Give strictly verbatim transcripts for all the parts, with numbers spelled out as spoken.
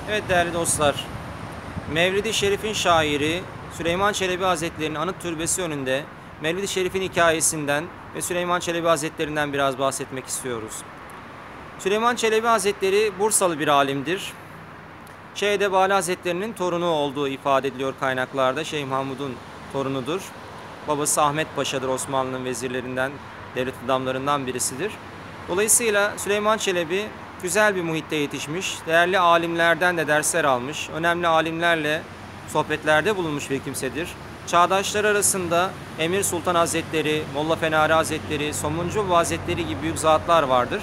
Evet değerli dostlar, Mevlid-i Şerif'in şairi Süleyman Çelebi Hazretleri'nin anıt türbesi önünde Mevlid-i Şerif'in hikayesinden ve Süleyman Çelebi Hazretleri'nden biraz bahsetmek istiyoruz. Süleyman Çelebi Hazretleri Bursalı bir alimdir. Şeyh Edebali Hazretleri'nin torunu olduğu ifade ediliyor kaynaklarda. Şeyh Mahmud'un torunudur. Babası Ahmet Paşa'dır, Osmanlı'nın vezirlerinden, devlet adamlarından birisidir. Dolayısıyla Süleyman Çelebi güzel bir muhitte yetişmiş, değerli alimlerden de dersler almış, önemli alimlerle sohbetlerde bulunmuş bir kimsedir. Çağdaşları arasında Emir Sultan Hazretleri, Molla Fenari Hazretleri, Somuncu Baba Hazretleri gibi büyük zatlar vardır.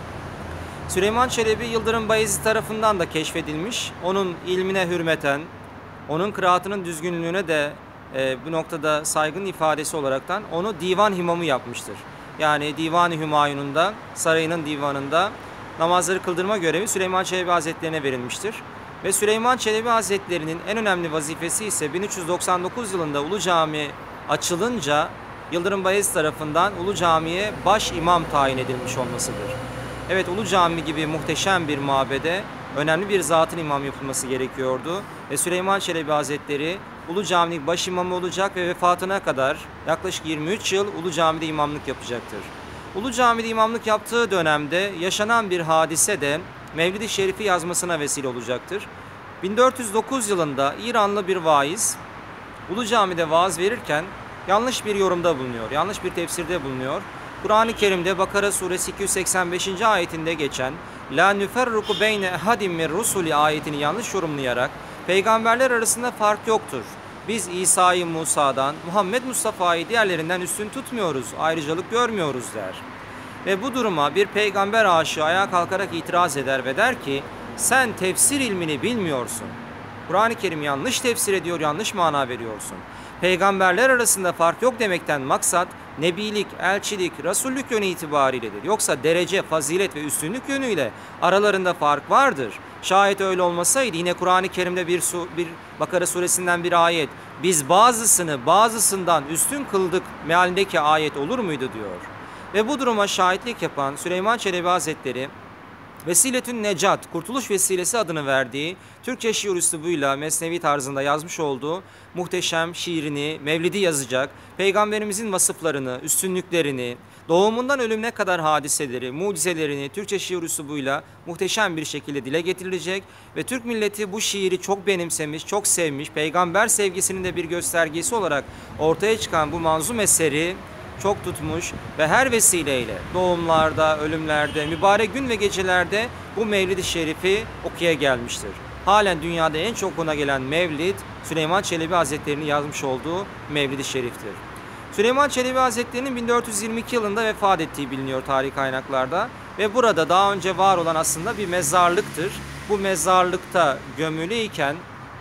Süleyman Çelebi Yıldırım Bayezid tarafından da keşfedilmiş, onun ilmine hürmeten, onun kıraatının düzgünlüğüne de e, bu noktada saygın ifadesi olaraktan onu divan imamı yapmıştır. Yani Divan-ı Hümayun'unda, sarayının divanında namazları kıldırma görevi Süleyman Çelebi Hazretlerine verilmiştir. Ve Süleyman Çelebi Hazretleri'nin en önemli vazifesi ise bin üç yüz doksan dokuz yılında Ulu Cami açılınca Yıldırım Bayezid tarafından Ulu Cami'ye baş imam tayin edilmiş olmasıdır. Evet, Ulu Cami gibi muhteşem bir mabede önemli bir zatın imam yapılması gerekiyordu. Ve Süleyman Çelebi Hazretleri Ulu Cami'nin baş imamı olacak ve vefatına kadar yaklaşık yirmi üç yıl Ulu Cami'de imamlık yapacaktır. Ulu Cami'de imamlık yaptığı dönemde yaşanan bir hadise de Mevlid-i Şerif'i yazmasına vesile olacaktır. bin dört yüz dokuz yılında İranlı bir vaiz Ulu Cami'de vaaz verirken yanlış bir yorumda bulunuyor, yanlış bir tefsirde bulunuyor. Kur'an-ı Kerim'de Bakara suresi iki yüz seksen beşinci ayetinde geçen La nüferruku beyne ehadim min rusuli ayetini yanlış yorumlayarak peygamberler arasında fark yoktur. Biz İsa'yı Musa'dan, Muhammed Mustafa'yı diğerlerinden üstün tutmuyoruz, ayrıcalık görmüyoruz der. Ve bu duruma bir peygamber aşığı ayağa kalkarak itiraz eder ve der ki sen tefsir ilmini bilmiyorsun. Kur'an-ı Kerim yanlış tefsir ediyor, yanlış mana veriyorsun. Peygamberler arasında fark yok demekten maksat nebilik, elçilik, rasullük yönü itibariyledir. Yoksa derece, fazilet ve üstünlük yönüyle aralarında fark vardır. Şayet öyle olmasaydı yine Kur'an-ı Kerim'de bir, su, bir Bakara suresinden bir ayet biz bazısını bazısından üstün kıldık mealindeki ayet olur muydu diyor. Ve bu duruma şahitlik yapan Süleyman Çelebi Hazretleri Vesiletün Necat, Kurtuluş Vesilesi adını verdiği Türkçe şiir üslubuyla mesnevi tarzında yazmış olduğu muhteşem şiirini, Mevlid'i yazacak, Peygamberimizin vasıflarını, üstünlüklerini, doğumundan ölümüne kadar hadiseleri, mucizelerini Türkçe şiir üslubuyla muhteşem bir şekilde dile getirilecek ve Türk milleti bu şiiri çok benimsemiş, çok sevmiş, peygamber sevgisinin de bir göstergesi olarak ortaya çıkan bu manzum eseri çok tutmuş ve her vesileyle doğumlarda, ölümlerde, mübarek gün ve gecelerde bu Mevlid-i Şerif'i okuya gelmiştir. Halen dünyada en çok okuna gelen Mevlid, Süleyman Çelebi Hazretleri'nin yazmış olduğu Mevlid-i Şerif'tir. Süleyman Çelebi Hazretleri'nin bin dört yüz yirmi iki yılında vefat ettiği biliniyor tarih kaynaklarda ve burada daha önce var olan aslında bir mezarlıktır. Bu mezarlıkta gömülü iken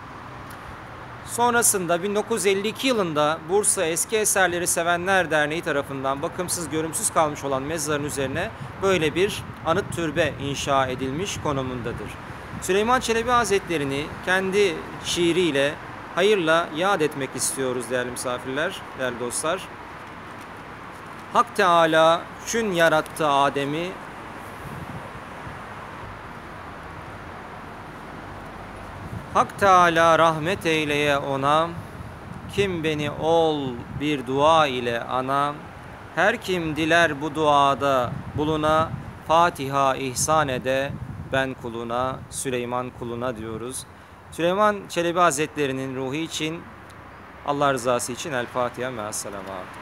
sonrasında bin dokuz yüz elli iki yılında Bursa Eski Eserleri Sevenler Derneği tarafından bakımsız, görümsüz kalmış olan mezarın üzerine böyle bir anıt türbe inşa edilmiş konumundadır. Süleyman Çelebi Hazretleri'ni kendi şiiriyle hayırla yad etmek istiyoruz değerli misafirler, değerli dostlar. Hak Teala çün yarattı Adem'i, Hak Teala rahmet eyleye ona, kim beni ol bir dua ile ana, her kim diler bu duada buluna, Fatiha ihsan ede ben kuluna, Süleyman kuluna diyoruz. Süleyman Çelebi Hazretleri'nin ruhu için, Allah rızası için El Fatiha ve Esselamu.